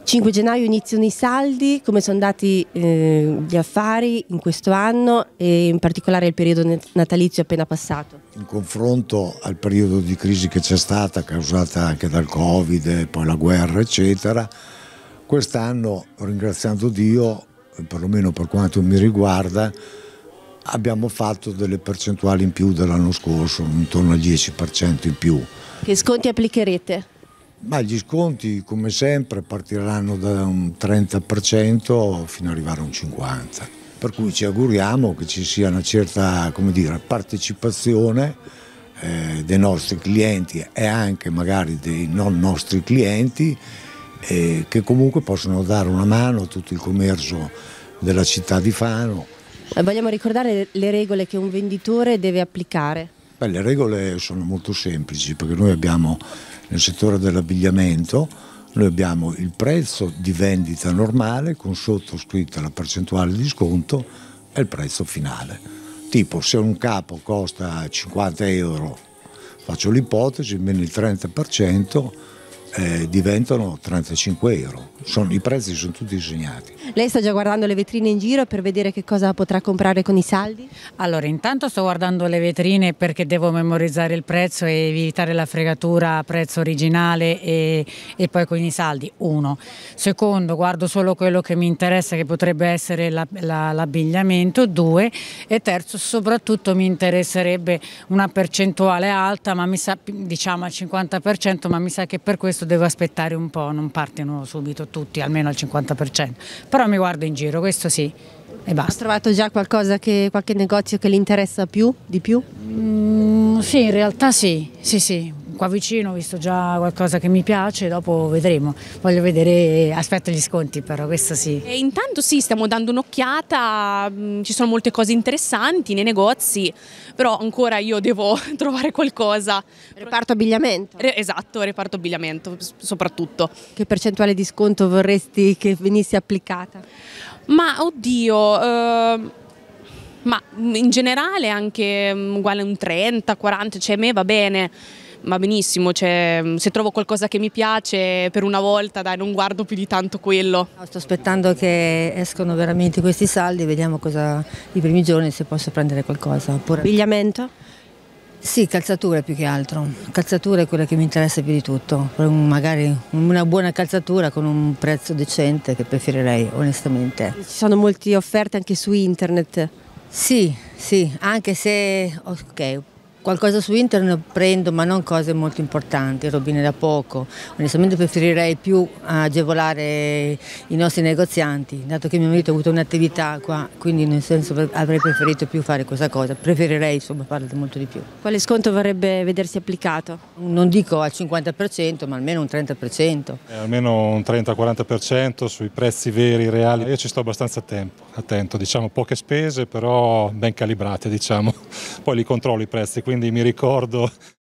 5 gennaio iniziano i saldi, come sono andati gli affari in questo anno e in particolare il periodo natalizio appena passato? In confronto al periodo di crisi che c'è stata, causata anche dal Covid e poi la guerra eccetera, quest'anno, ringraziando Dio, perlomeno per quanto mi riguarda, abbiamo fatto delle percentuali in più dell'anno scorso, intorno al 10% in più. Che sconti applicherete? Ma gli sconti, come sempre, partiranno da un 30% fino ad arrivare a un 50%. Per cui ci auguriamo che ci sia una certa, come dire, partecipazione dei nostri clienti e anche magari dei non nostri clienti, che comunque possono dare una mano a tutto il commercio della città di Fano. Vogliamo ricordare le regole che un venditore deve applicare? Beh, le regole sono molto semplici, perché noi abbiamo nel settore dell'abbigliamento, noi abbiamo il prezzo di vendita normale con sottoscritta la percentuale di sconto e il prezzo finale. Tipo, se un capo costa 50 euro, faccio l'ipotesi, meno il 30%, diventano 35 euro. I prezzi sono tutti disegnati. Lei sta già guardando le vetrine in giro per vedere che cosa potrà comprare con i saldi? Allora, intanto sto guardando le vetrine perché devo memorizzare il prezzo e evitare la fregatura a prezzo originale e poi con i saldi, uno. Secondo, guardo solo quello che mi interessa, che potrebbe essere l'abbigliamento, due. E terzo, soprattutto mi interesserebbe una percentuale alta, ma mi sa, diciamo al 50%, ma mi sa che per questo devo aspettare un po', non partono subito tutti, almeno al 50%. Però mi guardo in giro, questo sì, e basta. Ha trovato già qualche negozio che le interessa di più? Sì, in realtà sì. Qua vicino ho visto già qualcosa che mi piace, dopo vedremo. Voglio vedere, aspetto gli sconti però, questo sì. E intanto sì, stiamo dando un'occhiata, ci sono molte cose interessanti nei negozi, però ancora io devo trovare qualcosa. Reparto abbigliamento? Esatto, reparto abbigliamento soprattutto. Che percentuale di sconto vorresti che venisse applicata? Ma oddio, ma in generale anche uguale un 30, 40, cioè a me va bene. Va benissimo, cioè, se trovo qualcosa che mi piace per una volta, dai, non guardo più di tanto quello. Sto aspettando che escono veramente questi saldi, vediamo cosa i primi giorni se posso prendere qualcosa. Abbigliamento? Sì, calzature più che altro. Calzatura è quella che mi interessa più di tutto. Magari una buona calzatura con un prezzo decente che preferirei onestamente. Ci sono molte offerte anche su internet? Sì, anche se ok. Qualcosa su internet prendo, ma non cose molto importanti, robine da poco. Onestamente preferirei più agevolare i nostri negozianti, dato che mio marito ha avuto un'attività qua, quindi nel senso avrei preferito più fare questa cosa. Preferirei insomma farlo molto di più. Quale sconto vorrebbe vedersi applicato? Non dico al 50%, ma almeno un 30%. Almeno un 30-40% sui prezzi veri, reali. Io ci sto abbastanza attento, diciamo poche spese, però ben calibrate, diciamo. Poi li controllo i prezzi, quindi mi ricordo